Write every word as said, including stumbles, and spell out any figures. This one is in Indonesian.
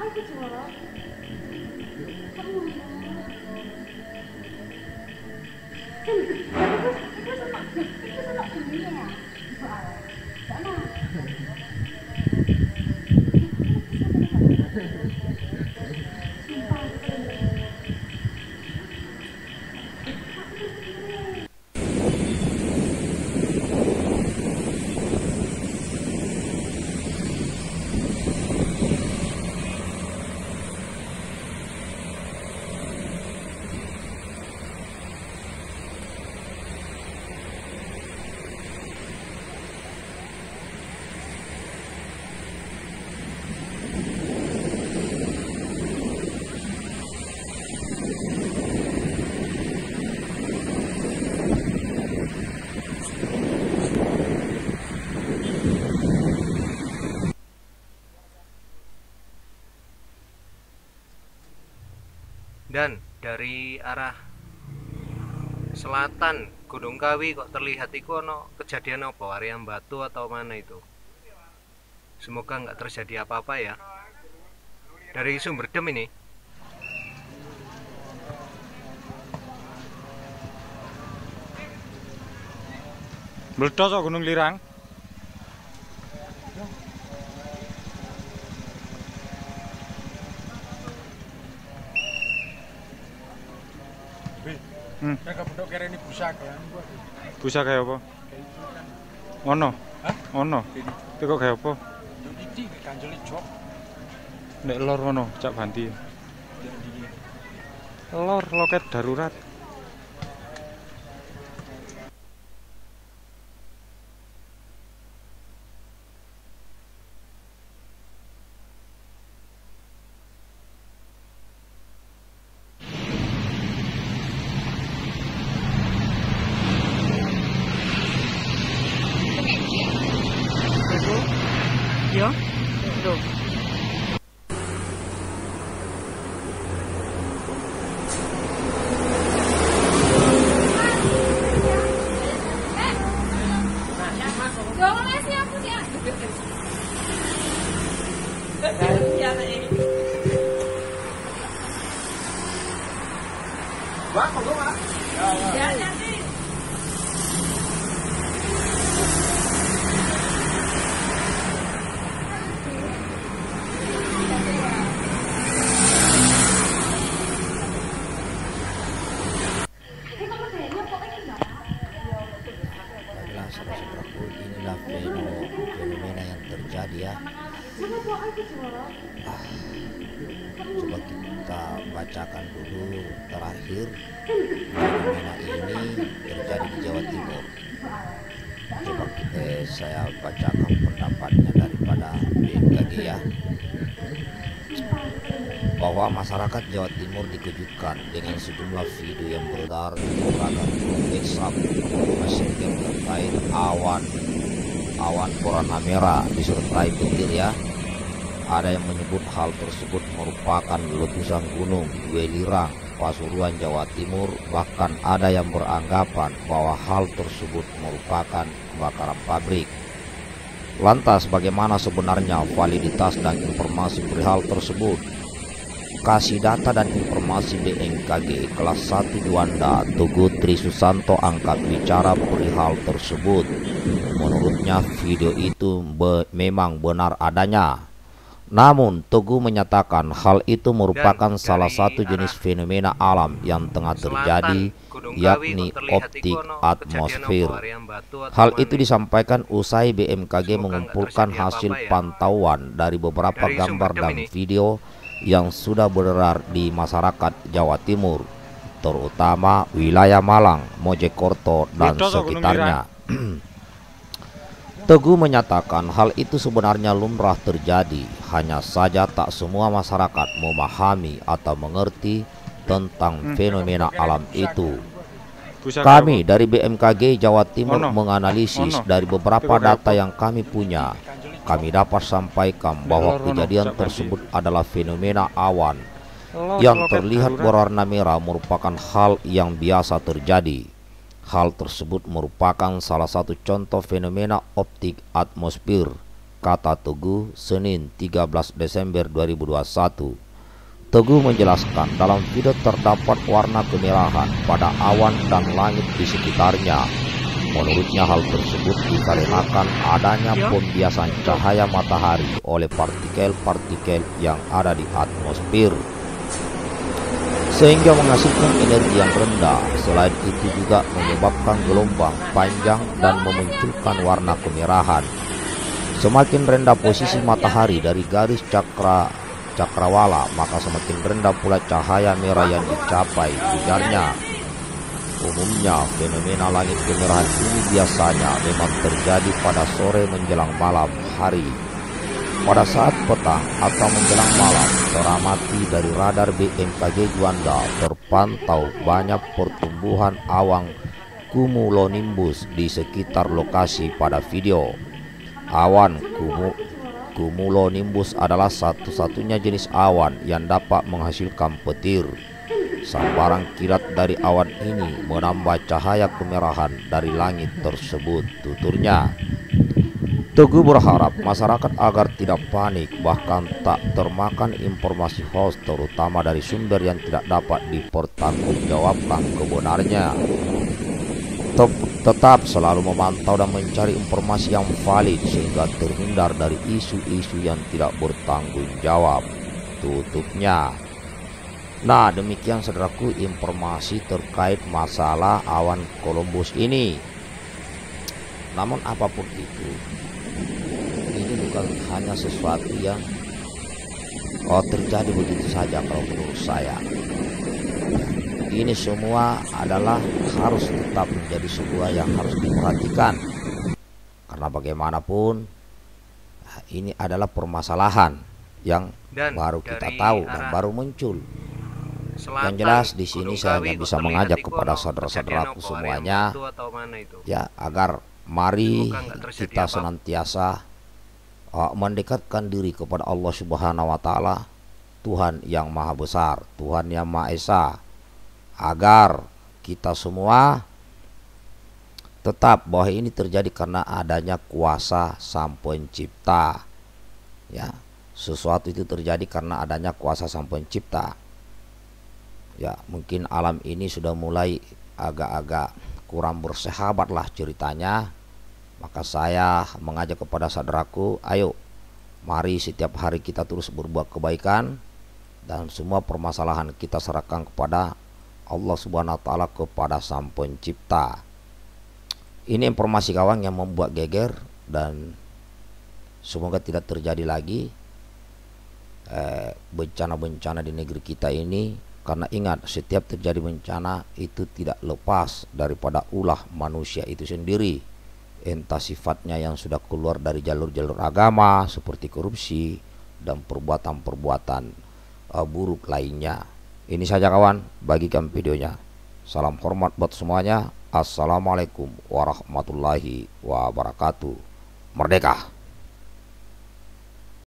Dan dari arah selatan Gunung Kawi kok terlihat iku ono kejadian apa, area batu atau mana itu. Semoga nggak terjadi apa-apa ya. Dari Sumberdem ini. Meledos kok Gunung Lirang. Hmm. Saya bentuk kira ini busak ya. Busak kayak apa? Ono. Hah? Ono. Itu kok kayak apa? Ini kanjeli jok. Nek lor ono, cak banti. Lor loket darurat. Yo, tuh. Ya, nanti. Baiklah saudara-saudaraku, inilah fenomena yang terjadi ya. Ah, coba kita bacakan dulu terakhir fenomena ini terjadi di Jawa Timur. Coba kita, saya bacakan pendapatnya daripada B M K G ya, bahwa masyarakat Jawa Timur dikejutkan dengan sejumlah video yang beredar di berbagai grup WhatsApp Messenger terkait awan awan warna merah disertai petir ya. Ada yang menyebut hal tersebut merupakan letusan gunung Welirang, Pasuruan, Jawa Timur. Bahkan ada yang beranggapan bahwa hal tersebut merupakan kebakaran pabrik. Lantas bagaimana sebenarnya validitas dan informasi perihal tersebut? Kasih data dan informasi B M K G kelas satu Juanda Teguh Tri Susanto angkat bicara perihal tersebut. Menurutnya video itu be memang benar adanya. Namun Teguh menyatakan hal itu merupakan salah satu jenis fenomena alam yang tengah terjadi, yakni optik atmosfer. Hal itu disampaikan usai B M K G mengumpulkan hasil pantauan dari beberapa gambar dan video yang sudah beredar di masyarakat Jawa Timur, terutama wilayah Malang, Mojokerto dan sekitarnya. Teguh menyatakan hal itu sebenarnya lumrah terjadi, hanya saja tak semua masyarakat memahami atau mengerti tentang fenomena alam itu. Kami dari B M K G Jawa Timur menganalisis dari beberapa data yang kami punya. Kami dapat sampaikan bahwa kejadian tersebut adalah fenomena awan yang terlihat berwarna merah merupakan hal yang biasa terjadi. Hal tersebut merupakan salah satu contoh fenomena optik atmosfer kata Teguh, Senin tiga belas Desember dua ribu dua puluh satu. Teguh menjelaskan dalam video terdapat warna kemerahan pada awan dan langit di sekitarnya. Menurutnya hal tersebut dikarenakan adanya pembiasan cahaya matahari oleh partikel-partikel yang ada di atmosfer, sehingga menghasilkan energi yang rendah. Selain itu juga menyebabkan gelombang panjang dan memunculkan warna kemerahan. Semakin rendah posisi matahari dari garis cakra cakrawala, maka semakin rendah pula cahaya merah yang dicapai, ujarnya. Umumnya fenomena langit kemerahan ini biasanya memang terjadi pada sore menjelang malam hari. Pada saat petang atau menjelang malam, teramati dari radar B M K G Juanda terpantau banyak pertumbuhan awan cumulonimbus di sekitar lokasi pada video. Awan kumu, cumulonimbus adalah satu-satunya jenis awan yang dapat menghasilkan petir. Sambaran kilat dari awan ini menambah cahaya kemerahan dari langit tersebut, tuturnya. Teguh berharap masyarakat agar tidak panik, bahkan tak termakan informasi hoax, terutama dari sumber yang tidak dapat dipertanggungjawabkan kebenarnya. Tetap selalu memantau dan mencari informasi yang valid sehingga terhindar dari isu-isu yang tidak bertanggung jawab, tutupnya. Nah, demikian saudaraku informasi terkait masalah awan Columbus ini. Namun apapun itu, ini bukan hanya sesuatu yang oh terjadi begitu saja kalau menurut saya. Ini semua adalah harus tetap menjadi sebuah yang harus diperhatikan. Karena bagaimanapun ini adalah permasalahan yang Dan baru kita dari tahu dan arah baru muncul. selatan, Yang jelas di sini Gunung saya Kawi hanya kok bisa terlihat mengajak iku kepada ono saudara-saudaraku kejadian apa, semuanya, Ariam Batu atau mana itu? ya agar mari Semoga nggak terjadi kita apa-apa. senantiasa uh, mendekatkan diri kepada Allah Subhanahu wa taala, Tuhan yang Maha Besar, Tuhan yang Maha Esa, agar kita semua tetap bahwa ini terjadi karena adanya kuasa Sang Pencipta. Ya, sesuatu itu terjadi karena adanya kuasa Sang Pencipta. Ya, mungkin alam ini sudah mulai agak-agak kurang bersahabat lah ceritanya. Maka saya mengajak kepada saudaraku, ayo mari setiap hari kita terus berbuat kebaikan, dan semua permasalahan kita serahkan kepada Allah Subhanahu wa taala, kepada Sang Pencipta. Ini informasi kawan yang membuat geger, dan semoga tidak terjadi lagi bencana-bencana eh, di negeri kita ini. Karena ingat, setiap terjadi bencana itu tidak lepas daripada ulah manusia itu sendiri. Entah sifatnya yang sudah keluar dari jalur-jalur agama seperti korupsi dan perbuatan-perbuatan uh, buruk lainnya. Ini saja kawan, bagikan videonya. Salam hormat buat semuanya. Assalamualaikum warahmatullahi wabarakatuh. Merdeka!